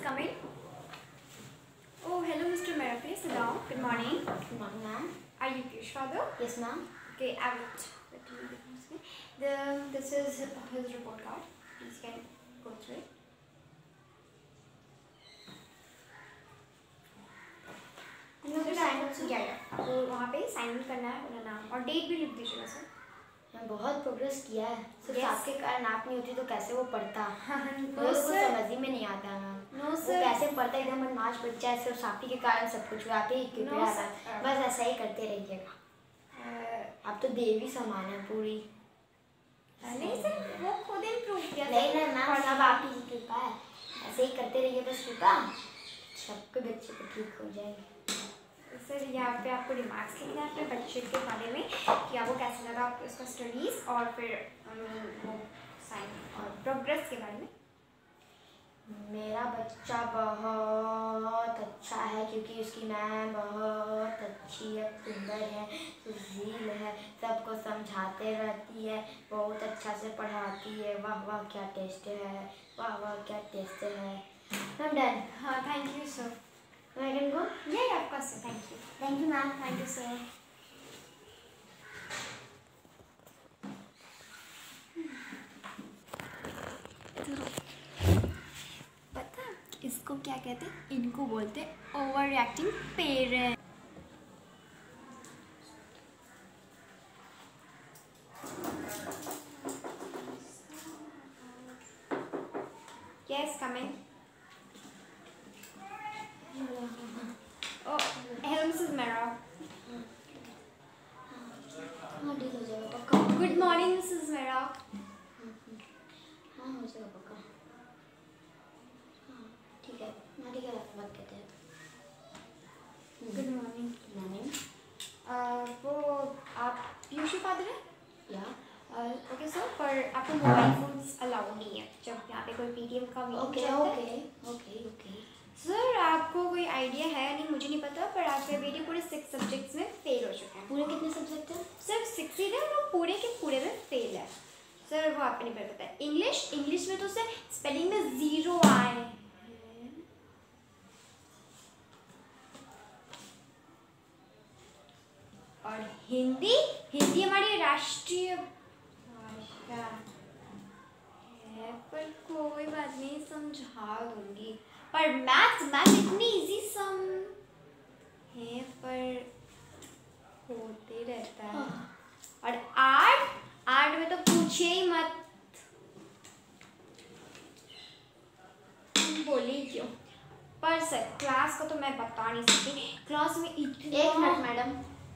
come in. Oh, hello, Mr. Mera. Please sit down. Good morning. Good morning, ma'am. Are you Piyush father? Yes, ma'am. Okay, I will let you know. This is his report card. Please can go through it. आपको वहाँ पे sign in करना है, अपना नाम और date भी लिख दीजिएगा सर। मैं बहुत प्रोग्रेस किया है, सिर्फ आपके कारण आप नहीं होती तो कैसे वो पढ़ता। नो कुछ सर, समझ ही में नहीं आता है मैम। नो वो सर, कैसे पढ़ता एकदम नाच बच्चा है, सिर्फ साफी के कारण सब कुछ हुआ। आप ही नो सर, बस ऐसा ही करते रहिएगा। आप तो देवी समान है पूरी। नहीं सर, वो खुद इम्प्रूव किया। नहीं नहीं मैम, सब आप ही की कृपा है। ऐसे ही करते रहिए बस कृपा, सबके बच्चे को ठीक हो जाएंगे। सर यहाँ पे आपको रिमार्क्स लिखना है अपने बच्चे के बारे में कि आपको कैसा लगा आपको उसका स्टडीज़ और फिर वो साइन और प्रोग्रेस के बारे में। मेरा बच्चा बहुत अच्छा है क्योंकि उसकी मैम बहुत अच्छी है, सुंदर है, सुशील है, सबको समझाते रहती है, बहुत अच्छा से पढ़ाती है। वाह वाह क्या टेस्ट है, वाह वाह क्या टेस्ट है। Ma'am done. हाँ, thank you sir. I can go? Yeah, of course sir. Thank you. Thank you, ma'am. Thank you sir. पता इसको क्या कहते हैं? इनको बोलते हैं over reacting parent. Yes, come in. Oh, hello Mrs. Mera. हाँ ठीक हो जाएगा पक्का। Good morning Mrs. Mera. हाँ हो जाएगा पक्का। हाँ ठीक है, हाँ ठीक है, बात करते हैं। Good morning. मॉर्निंग। वो आप पीयूष फादर हैं? या ओके सर, पर आपको मोबाइल फोन्स अलाउ नहीं है जब यहाँ पे कोई पीटीएम का मीटिंग ओके चलता है। Okay okay okay. सर आपको कोई आइडिया है नहीं, मुझे नहीं पता, पर आपके बेटे पूरे 6 सब्जेक्ट्स में फेल हो चुके हैं। पूरे कितने सब्जेक्ट हैं? सिर्फ 6 ही थे और वो पूरे के पूरे में फेल है। सर वो आपको नहीं पता है। इंग्लिश में तो सर स्पेलिंग में 0 आए हैं। और हिंदी हमारी राष्ट्रीय भाषा है, पर कोई बात नहीं, समझा दूंगी। पर मैथ्स इतनी इजी सम है, पर होते रहता है। और आर्ट में तो पूछे ही मत, बोली क्यों। पर सर क्लास को तो मैं बता नहीं सकती, क्लास में इतना। 1 minute madam.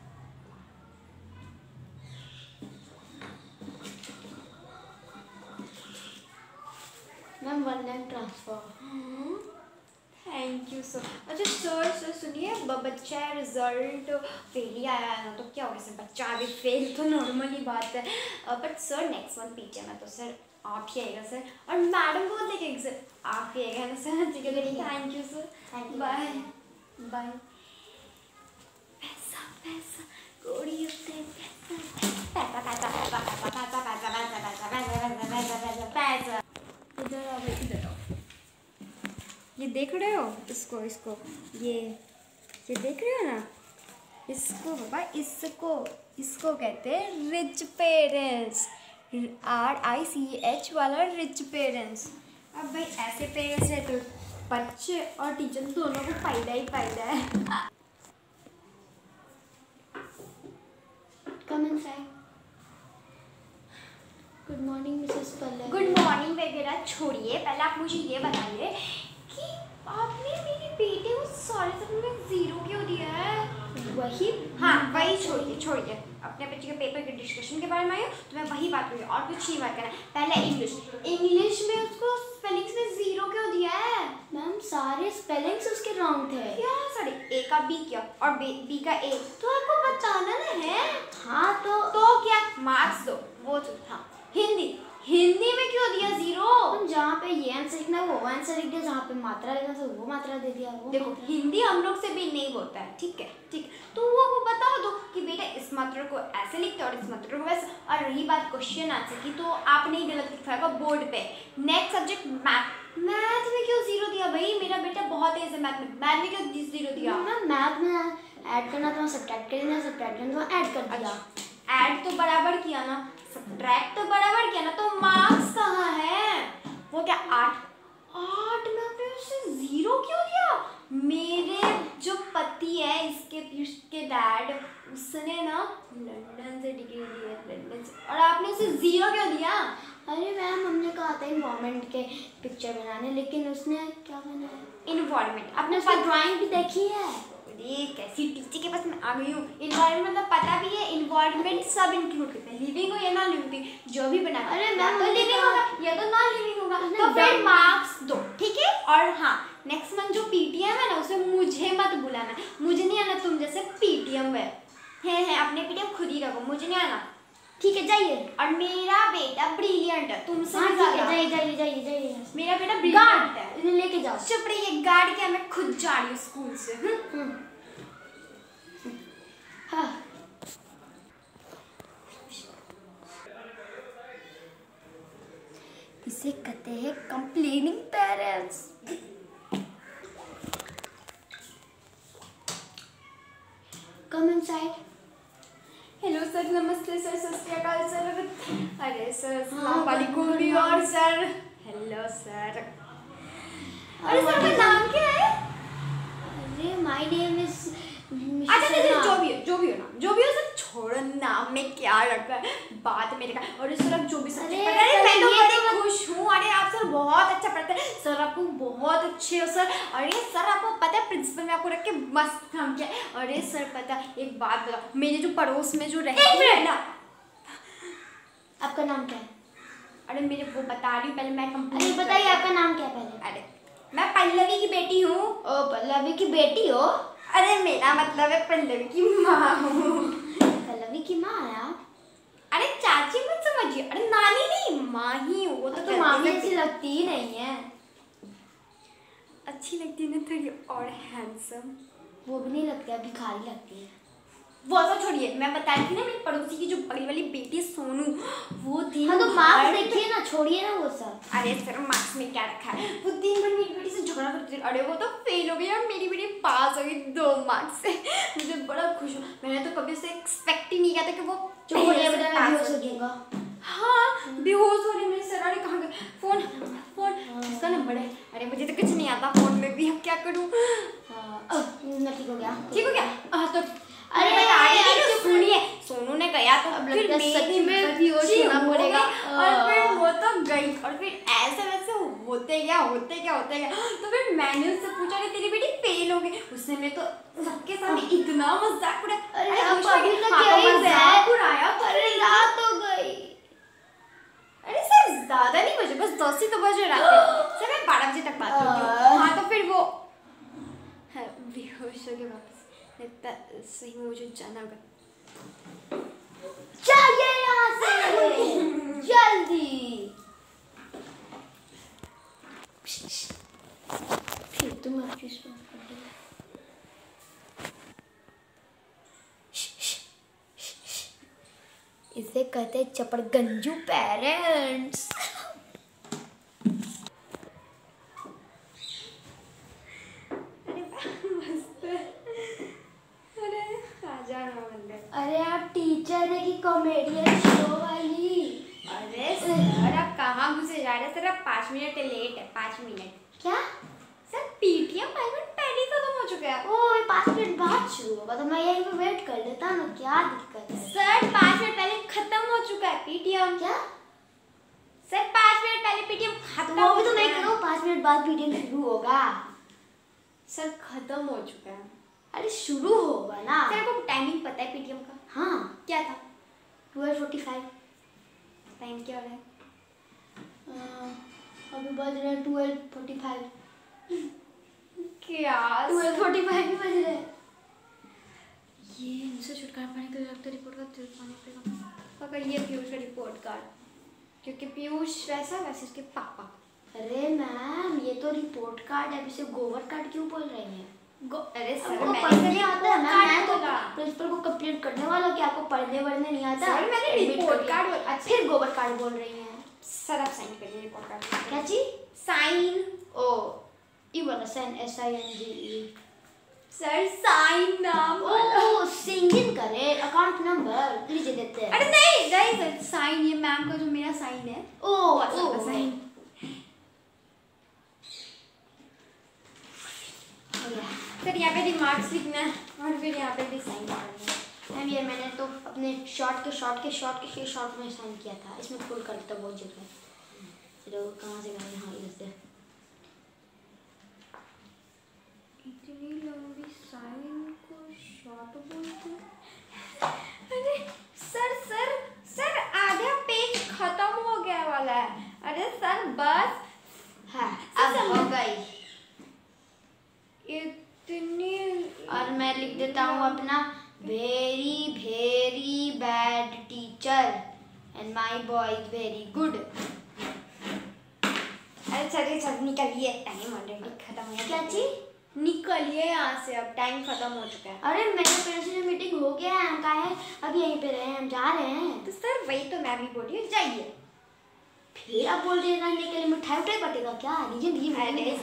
Ma'am 1 lakh transfer. Thank you sir. अच्छा सर सुनिए, बच्चा रिजल्ट फेल ही आया है ना, तो क्या हो गया सर, बच्चा अभी फेल तो नॉर्मल ही बात है। But sir next month PTM है तो सर आप ही आएगा सर, और मैडम को देखेंगे सर, आप ही आएगा ना सर। ठीक है, thank you sir, bye bye. पैसा पैसा कोड़ी होते पैसा पैसा पैसा पैसा पैसा पैसा पैसा पैसा पैसा पैसा पैसा। इधर आओ, इधर आओ। ये देख रहे हो इसको ये देख रहे हो ना, इसको बाबा, इसको कहते हैं रिच पेरेंट्स। RICH वाला रिच पेरेंट्स। अब भाई ऐसे पेरेंट्स है तो बच्चे और टीचर दोनों को फायदा ही फायदा है। Come inside. Good morning Mrs Pallavi. Good morning वगैरह छोड़िए, पहले आप मुझे ये बताइए कि आपने मेरे बेटे को सारे सब्जेक्ट में 0 क्यों दिया है? वही छोड़िए। अपने बच्चे के पेपर के डिस्कशन के बारे में आए तो मैं वही बात करूँगी, और कुछ नहीं बात करना। पहले इंग्लिश में उसको स्पेलिंग्स में 0 क्यों दिया है? मैम सारे स्पेलिंग्स उसके रॉन्ग थे। क्या सारे A का B किया और B का A, तो आपको बताना ना है। हाँ तो क्या मार्क्स दो, वो तो था। हिंदी में क्यों दिया 0? जहाँ पे ये आंसर लिखना है वो आंसर लिख दिया, जहाँ पे मात्रा लिखना था वो मात्रा दे दिया। वो देखो हिंदी हम लोग से भी नहीं होता है, ठीक है, तो वो बता दो कि बेटा इस मात्रा को ऐसे लिखते और इस मात्रा को वैसे। और रही बात क्वेश्चन आंसर की, तो आपने ही गलत लिखा होगा बोर्ड पे। नेक्स्ट सब्जेक्ट मैथ मैथ में क्यों 0 दिया भाई? मेरा बेटा बहुत तेज है मैथ में। मैथ में क्यों 0 दिया? मैथ में ऐड करना था, सब्ट्रैक्ट करना, सब्ट्रैक्ट करना था, ऐड कर दिया। ऐड तो बराबर किया ना, सब्ट्रैक्ट तो बराबर किया ना, तो मार्क्स कहाँ है? वो क्या 8 में आपने उसे 0 क्यों दिया? मेरे जो पति है इसके पीयूष के डैड, उसने ना लंदन से डिग्री ली है, लंदन से, और आपने उसे 0 क्यों दिया? अरे मैम हमने कहा था इन्वायरमेंट के पिक्चर बनाने, लेकिन उसने क्या बनाया? इन्वायरमेंट। आपने उसकी ड्राइंग भी देखी है? अरे कैसी टीचर के पास मैं आ गई हूँ। इन्वायरमेंट मतलब पता भी है, इन्वायरमेंट सब इंक्लूड करते हैं, लिविंग हो या नॉन लिविंग, जो भी बना। अरे मैम तो लिविंग होगा या तो नॉन लिविंग होगा, तो फिर मार्क्स दो, ठीक है? और हाँ, नेक्स्ट मंथ जो पीटीएम है ना, उसमें मुझे मत बुलाना, मुझे नहीं आना। तुम जैसे पीटीएम है अपने पीटीएम खुद ही रखो, मुझे नहीं आना, ठीक है? जाइए। और मेरा बेटा ब्रिलियंट है, तुमसे भी हाँ, ज्यादा। जाइए। मेरा बेटा ब्रिलियंट है। इन्हें लेके जाओ। चुप रहिए, गार्ड क्या, मैं खुद जा रही हूँ स्कूल से। हाँ। इसे कहते हैं complaining parents. Come inside. Hello sir, नमस्ते सर, सत श्री अकाल सर। अरे सर, अस्सलाम वालेकुम भी, और सर हेलो सर। अरे सर आपका नाम क्या है? अरे माय नेम इज अच्छा जो भी हो नाम, जो भी हो सर, छोड़ो नाम में क्या रखा है, बात मेरे का। और सर आप जो भी सब्जेक्ट पढ़ा रहे हैं, मैं तो बड़ी खुश हूँ। अरे आप सर बहुत अच्छा पढ़ते हैं सर, आपको बहुत अच्छे हो सर। अरे सर आपको पता है प्रिंसिपल ने आपको रख के मस्त काम किया। अरे सर पता है, एक बात बताओ, मेरे जो पड़ोस में जो रहती है ना। आपका नाम क्या है? अरे मेरे वो बता रही हूँ, पहले मैं कंप्लीट। अरे बताइए आपका नाम क्या है पहले? अरे मैं पल्लवी की बेटी हूँ। ओ पल्लवी की बेटी हो? अरे मेरा मतलब है पल्लवी की माँ हूँ। पल्लवी की माँ है आप? अरे चाची मत समझिए, अरे नानी नहीं, माँ ही हूँ। वो तो मामी ऐसी लगती ही नहीं है। अच्छी लगती है ना थोड़ी, और हैंडसम। वो भी नहीं लगती, अभी खाली लगती है। वो तो छोड़िए, मैं बता रही थी ना, मेरी पड़ोसी की जो बड़ी वाली बेटी है सोनू, वो दिन हाँ तो मार्क्स देखिए ना, छोड़िए ना वो सब। अरे सर मार्क्स में क्या रखा है, वो दिन भर मेरी बेटी से झगड़ा करती थी। अरे वो तो फेल हो गई और मेरी बेटी पास हो गई 2 मार्क्स से। मुझे बड़ा खुश हूँ, मैंने तो कभी उसे एक्सपेक्ट ही नहीं किया था कि वो छोड़िए बेटा, मैं बेहोश हो जाऊंगा। हाँ बेहोश हो रही मेरी सर। अरे कहाँ गए फोन? किसका नंबर है? अरे मुझे तो कुछ नहीं आता फोन में भी, अब क्या करूँ? ठीक हो गया। ठीक हो गया? तो अरे सुनिए, सोनू ने गया तो फिर सच में बेहोश होना पड़ेगा। और फिर वो तो गई, और फिर ऐसे वैसे होते गया। तो फिर मैंने उससे पूछा कि तेरी बेटी फेल हो गई। उसने मैं तो सबके सामने इतना मजाक उड़ाया। अरे आप अभी तक यही मजाक उड़ाया। अरे रात हो गई। अरे सर ज्यादा नहीं बजे, बस 10 ही तो बजे रात के। सर मैं 12 बजे तक बात करती हूँ। हाँ तो फिर वो बेहोश हो गया वापस। लगता सही में मुझे जाना होगा। चाहिए यहाँ से जल्दी। फिर तुम आपकी इसे कहते चपड़गंजू पेरेंट्स। अरे आप टीचर है कि कॉमेडियन शो वाली? अरे सर आप कहाँ घुसे जा रहे हैं? सर आप 5 मिनट लेट है, 5 मिनट। क्या सर पीटीएम 5 मिनट पहले ही खत्म हो चुका है। ओह 5 मिनट बाद शुरू होगा तो मैं यहीं पे वेट कर लेता ना, क्या दिक्कत है? सर 5 मिनट पहले खत्म हो चुका है पीटीएम। क्या सर 5 मिनट पहले पीटीएम खत्म वो हो भी तो मैं चुका है। करूँ 5 मिनट बाद पीटीएम शुरू होगा। सर खत्म हो चुका है। अरे शुरू होगा ना। सर आपको टाइमिंग पता है पीटीएम का? हाँ क्या था? 12:45। टाइम क्या हो रहा है? अभी बज रहे हैं 12:45। क्या 12:45 भी बज रहे हैं। ये इनसे छुटकारा पाने के लिए लगता है रिपोर्ट कार्ड दिलवाना पड़ेगा। पकड़ ये पीयूष का रिपोर्ट कार्ड, क्योंकि पीयूष वैसा वैसे उसके पापा। अरे मैम ये तो रिपोर्ट कार्ड है, इसे गोवर कार्ड क्यों बोल रही हैं? अरे सर आपको मैंने पढ़ने नहीं आता है? मैं तो बोला। प्रिंसिपल को कंप्लेंट करने वाला कि आपको पढ़ने वढ़ने नहीं आता। सर मैंने Admit रिपोर्ट कर कार्ड दिया। अच्छा फिर गोबर कार्ड बोल रही हैं। सर आप साइन करिए रिपोर्ट कार्ड। क्या चीज? साइन। ओ ई वाला साइन, SINGE। सर साइन नाम। ओ सिंगिंग करे, अकाउंट नंबर लीजिए देते हैं। अरे नहीं नहीं सर, साइन ये मैम का जो मेरा साइन है। O sign. सर यहाँ पे रिमार्क्स लिखना है और फिर यहाँ पे भी साइन करना है। मैम ये मैंने तो अपने शॉर्ट में साइन किया था, इसमें फुल कर देता बहुत जगह। चलो कहाँ से करें, हाँ इधर से। इतनी लंबी साइन को शॉर्ट बोलते हैं। अरे सर सर सर आधा पेज खत्म हो गया वाला है। अरे सर बस। हाँ अब हो गई। इतनी। और मैं लिख देता हूँ अपना, very very bad teacher and my boy is very good. अरे चलिए सब निकलिए, टाइम ऑलरेडी खत्म हो गया। क्या चीज? निकलिए यहाँ से, अब टाइम खत्म हो चुका है। अरे मेरे पेरेंट्स से मीटिंग हो गया है, हम कहा है अब यहीं पे रहे, हम जा रहे हैं। तो सर वही तो मैं भी बोल रही हूँ, जाइए। फिर आप बोल रहे रहने के लिए मिठाई उठाई बटेगा क्या? दीजिए अरे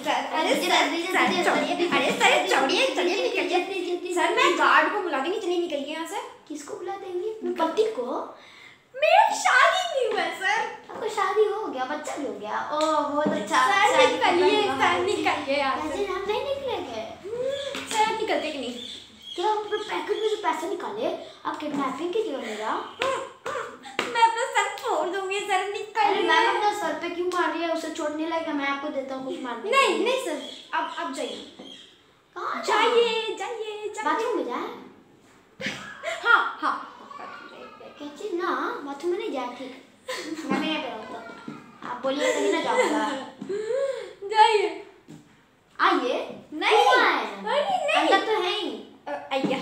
सर चलिए। सर मैं गार्ड को बुला देंगी, चलिए निकलिए यहाँ से। किसको बुला देंगे? पति को? मेरी शादी नहीं हुआ सर। आपको शादी हो गया, बच्चा भी हो गया। ओह बहुत अच्छा। सर निकलिए, सर निकलिए यहाँ से। हम नहीं निकलेंगे। सर निकलते कि नहीं? क्या आप अपने पैकेट में से पैसा निकाले? आप किडनैपिंग की थी मेरा? मैं अपना सर छोड़ दूंगी, सर निकलिए। मैम अपना सर पे क्यों मार रही है? उसे छोड़ नहीं लगेगा, मैं आपको देता हूँ कुछ मारने। नहीं नहीं सर, अब जाइए। कहाँ जाइए जाइए? बाथरूम में जाए? हाँ क्या चीज? ना बाथरूम में नहीं जाए, ठीक मैं नहीं पे रहूँगा। आप बोलिए कहीं ना जाऊँगा। जाइए। आइए। नहीं अंदर तो है ही। आइया।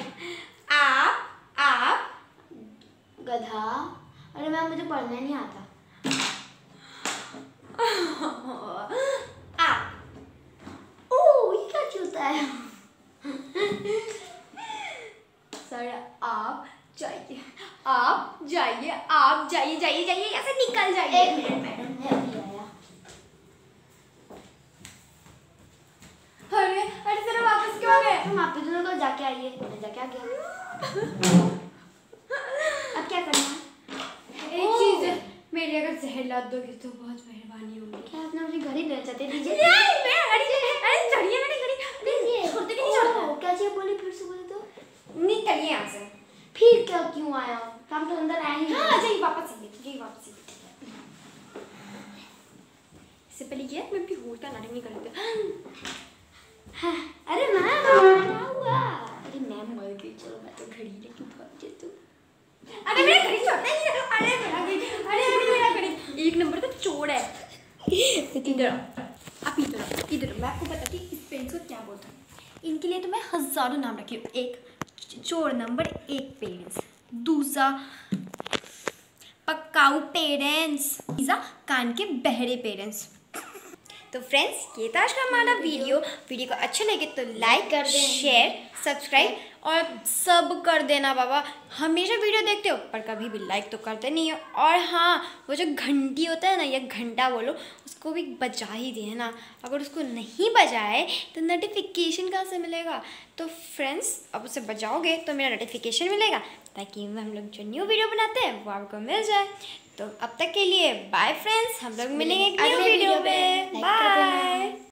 आप गधा। अरे मैम मुझे पढ़ना नहीं आता। ओह ये क्या होता है? सर आप जाइए यहाँ से निकल जाइए। एक मिनट मैडम, मैं अभी आया। अरे सर वापस क्यों गए? तुम आप दोनों को जाके आइए। मैंने जाके आ गया। अब क्या करना है? एक चीज है, मेरे अगर जहर ला दोगे तो बहुत मेहरबानी होगी। क्या आपने अपनी घड़ी ले जाते? दीजिए। अरे चढ़िए मेरी घड़ी। दीजिए। छोड़ते कि नहीं छोड़ता? क्या चीज बोली? फिर से बोले तो। निकलिए यहाँ से। फिर क्या क्यों आया? हम तो अंदर आए ही। हाँ जाइए वापस आइए। इससे पहले ये मैं भी होता नाटक नहीं करते। हाँ, अरे मैम क्या हुआ? अरे मैम मर गई। चलो मैं तो घड़ी लेके भाग जाती हूँ। अरे मेरा घड़ी छोड़ना ही नहीं। अरे मेरा घड़ी एक नंबर का चोर है। इधर आप इधर मैं आपको बताती हूँ इस पेरेंट्स को क्या बोलता है। इनके लिए तो मैं हजारों नाम रखी हूँ। एक चोर नंबर 1 पेरेंट्स, दूसरा पक्काऊ पेरेंट्स, तीसरा कान के बहरे पेरेंट्स। तो फ्रेंड्स ये था आज का हमारा वीडियो को अच्छा लगे तो लाइक कर दें, शेयर, सब्सक्राइब और सब कर देना बाबा। हमेशा वीडियो देखते हो पर कभी भी लाइक तो करते नहीं हो। और हाँ वो जो घंटी होता है ना, या घंटा बोलो, उसको भी बजा ही दिए ना। अगर उसको नहीं बजाए तो नोटिफिकेशन कहाँ से मिलेगा? तो फ्रेंड्स अब उसे बजाओगे तो मेरा नोटिफिकेशन मिलेगा, ताकि हम लोग जो न्यू वीडियो बनाते हैं वो आपको मिल जाए। तो अब तक के लिए बाय फ्रेंड्स, हम लोग मिलेंगे एक न्यू वीडियो में। बाय।